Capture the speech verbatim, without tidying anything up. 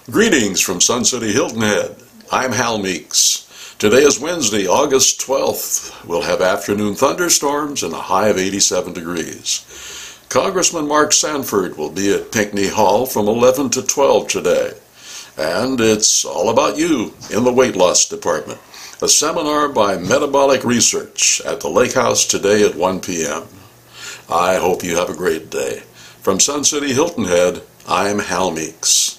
Greetings from Sun City Hilton Head. I'm Hal Meeks. Today is Wednesday, August twelfth. We'll have afternoon thunderstorms and a high of eighty-seven degrees. Congressman Mark Sanford will be at Pinckney Hall from eleven to twelve today. And it's all about you in the weight loss department. A seminar by Metabolic Research at the Lake House today at one p m I hope you have a great day. From Sun City Hilton Head, I'm Hal Meeks.